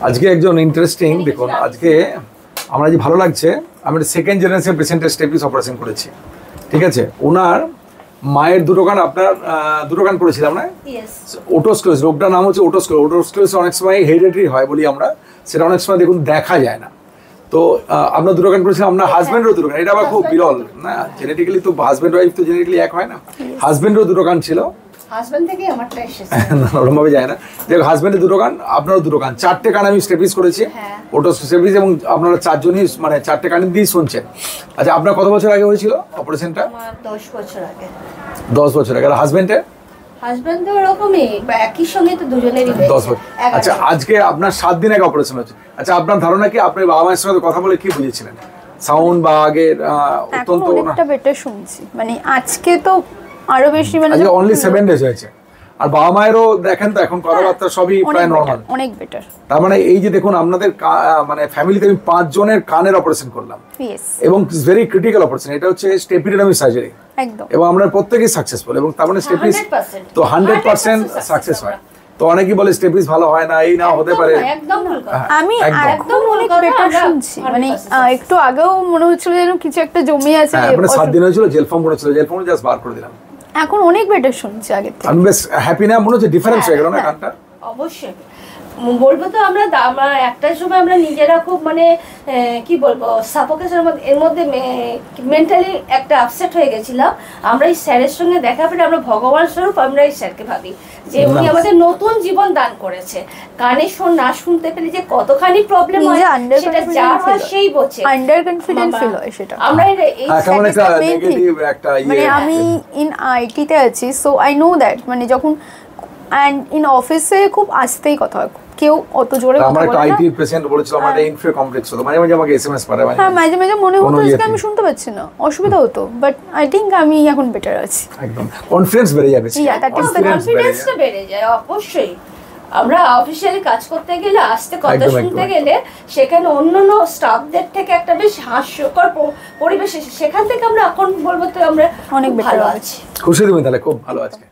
আজকে একজন ইন্টারেস্টিং দেখুন, আজকে আমরা যে ভালো লাগছে, আমি সেকেন্ড জেনারেশন পেশেন্টের স্টেপিস অপারেশন করেছি, ঠিক আছে। ওনার মায়ের দুটো কান, আপনার দুটো কান করেছিলাম না, ওটোস্ক্লেরোসিস, রোগটার নাম হচ্ছে ওটোস্ক্লেরোসিস। ওটোস্ক্লেরোসিস অনেক সময় হেরিডিটারি হয় বলি আমরা, সেটা অনেক সময় দেখুন দেখা যায় না। তো আপনার দুটো কান করেছিলাম, আপনার হাজব্যান্ডেরও দুটো কান, এটা আবার খুব বিরল না, জেনেটিক্যালি তো হাজব্যান্ড ওয়াইফ তো জেনেটিক্যালি এক হয় না, হাজব্যান্ডেরও দুটো কান ছিল, হাজবেন্ড থেকে আমারটা এসেছে না ওরকম ভাবে যায় না। দেখো হাজব্যান্ডের দুটো কান, আপনারও দুটো কান, চারটে কান আমি স্টেপিস করেছি, ওটোস্টেপিস, এবং আপনারা চারজনই মানে চারটে কান দিয়ে শুনছেন। আচ্ছা আপনার কত বছর আগে হয়েছিল অপারেশনটা? 10 বছর আগে। 10 বছর আগে। আর হাজব্যান্ডের? হাজব্যান্ডও এরকমই, একই সঙ্গে তো দুজনেরই 10 বছর। আচ্ছা আজকে আপনার 7 দিন আগে অপারেশন হচ্ছে। আচ্ছা আপনার ধারণা কি, আপনি বাবা মায়ের সঙ্গে কথা বলে কি বুঝেছিলেন? সাউন্ড বা আগের অত্যন্ত অনেকটা বেটার শুনছি, মানে আজকে তো আরো বেশি, মানে আজকে অনলি 7 ডেজ হয়েছে। আর বাবা মায়েরও দেখেন তো এখন কথাবার্তা সবই প্রায় নরমাল, অনেক বেটার। তার মানে এই যে দেখুন আপনাদের মানে ফ্যামিলিতে আমি 5 জনের কানের অপারেশন করলাম, এবং ভেরি ক্রিটিক্যাল অপারেশন, এটা হচ্ছে স্টেপিডোটমি সার্জারি একদম, এবং আমরা প্রত্যেকেই সাকসেসফুল, এবং তার মানে স্টেপিস তো 100% সাকসেস হয়। তো অনেকেই বলে স্টেপিস ভালো হয় না, এই না হতে পারে, আমি একদম অনেক বেটার শুনছি, মানে একটু আগেও মনে হচ্ছিল যেন কিছু একটা জমি আছে। মানে 7 দিন হয়েছিল, জেল ফর্ম করেছিল, জেল ফর্ম জাস্ট বার করে দিলাম, এখন অনেক বেটার শুনছি আগে থেকে। আমি বেশ হ্যাপি না, মনে হচ্ছে ডিফারেন্স হয়ে গেল না কানটা। অবশ্যই বলবো তো, আমরা একটা সময় আমরা নিজেরা খুব মানে কি বলবো সাফোকেশনের মধ্যে, এর মধ্যে মেন্টালি একটা আপসেট হয়ে গেছিলাম। আমরা এই স্যারের সঙ্গে দেখা পেলে আমরা ভগবান স্বরূপ আমরা এই স্যারকে ভাবি যে উনি আমাদের নতুন জীবন দান করেছে। কানে না শুনতে পেলে যে কতখানি প্রবলেম হয় সেটা যার হয় সেই বোঝে, আন্ডার কনফিডেন্ট ফিল হয় সেটা। আমরা এই একটা মানে আমি ইন আইটি তে আছি, সো আই নো দ্যাট, মানে যখন এন্ড ইন অফিসে খুব আস্তেই কথা হয়, কেউ অত জোরে কথা বলে না। আমার একটা আইটি পেশেন্ট বলেছিল আমার একটা ইনফে কমপ্লেক্স হতো, মাঝে মাঝে আমাকে এসএমএস পাঠায়, হ্যাঁ মাঝে মাঝে মনে হতো যে আমি শুনতে পাচ্ছি না, অসুবিধা হতো, বাট আই থিংক আমি এখন বেটার আছি, একদম কনফিডেন্স বেড়ে যাবে, কনফিডেন্সটা বেড়ে যায় অবশ্যই। আমরা অফিসিয়ালি কাজ করতে গেলে, আস্তে কথা শুনতে গেলে, সেখানে অন্যান্য স্টাফদের থেকে একটা বেশ হাস্যকর পরিবেশ, সেখান থেকে আমরা এখন বলবো তো আমরা অনেক ভালো আছি। খুশি তুমি তাহলে, খুব ভালো আছি।